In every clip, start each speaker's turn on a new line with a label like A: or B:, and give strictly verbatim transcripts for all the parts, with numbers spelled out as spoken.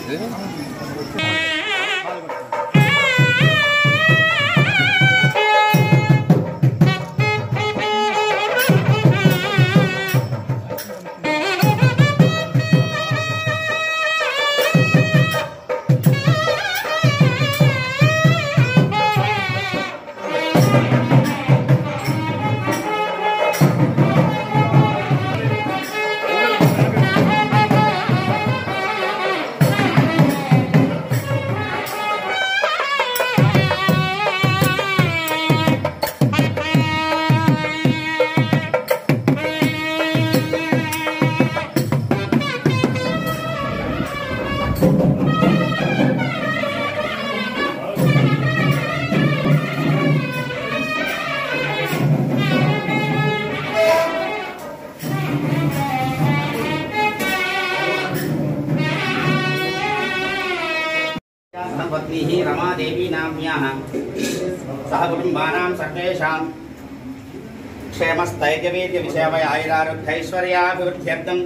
A: पत्नी रमा देवी नाम्याः सह कुटुम्बानां सर्वेषां क्षेमस्थैर्यवीर्य विषयमय आयुरारोग्यैश्वर्याभिवृद्ध्यर्थं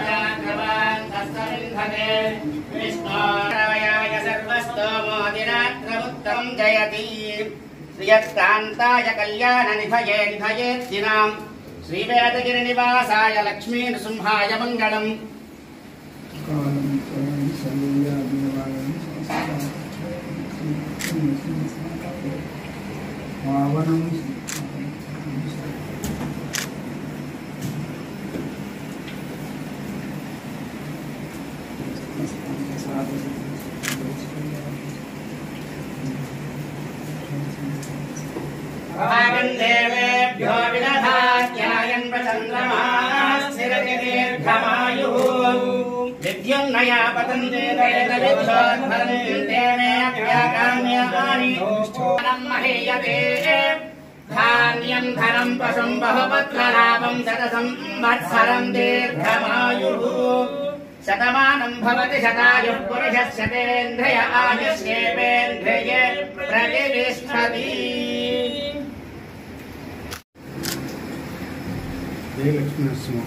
A: सर्वस्तोमोदिरात्रमुत्तमं जयति श्रियकान्ताय कल्याणनिधये निधयेद्दिनां श्रीवेदगिरिनिवासाय लक्ष्मीनृसिंहाय मङ्गलम्। देवेभ्यो विदधात्यायन् प्रचन्द्रमाः स्थिरतिदीर्घमायुः विद्युन्नया पतन्ते देवेभ्योऽध्वरन्तेनेऽप्याकाम्यानि धनं महीयते धान्यं धनं पशुं बहुपत्रलाभं शतसंवत्सरं दीर्घमायुः शतमानं भवति शतायुः पुरुषः शतेन्द्रिय आयुष्येवेन्द्रिये प्रतिष्ठति। जय लक्ष्मी नरसिंह।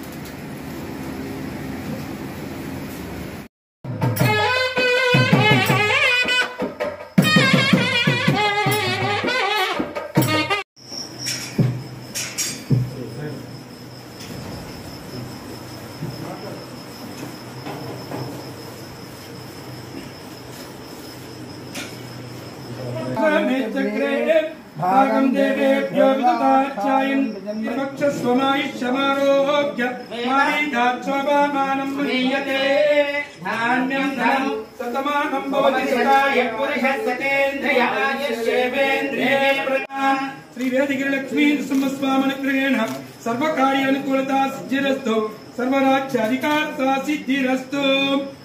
A: भागं देवेभ्यो विदधात्यायन् विवक्षस्वमायुष्यमारोग्य मारीदात्स्वभामानं महीयते धान्यं धनं शतमानं भवति शतायुः पुरुषः शतेन्द्रिय आयुष्येवेन्द्रिये प्रतिष्ठति। श्री वेदगिरि लक्ष्मी नृसिंहस्वामिनुग्रहेण सर्वकार्यानुकूलता सिद्धिरस्तु सर्वराज्याधिकारता सिद्धिरस्तु।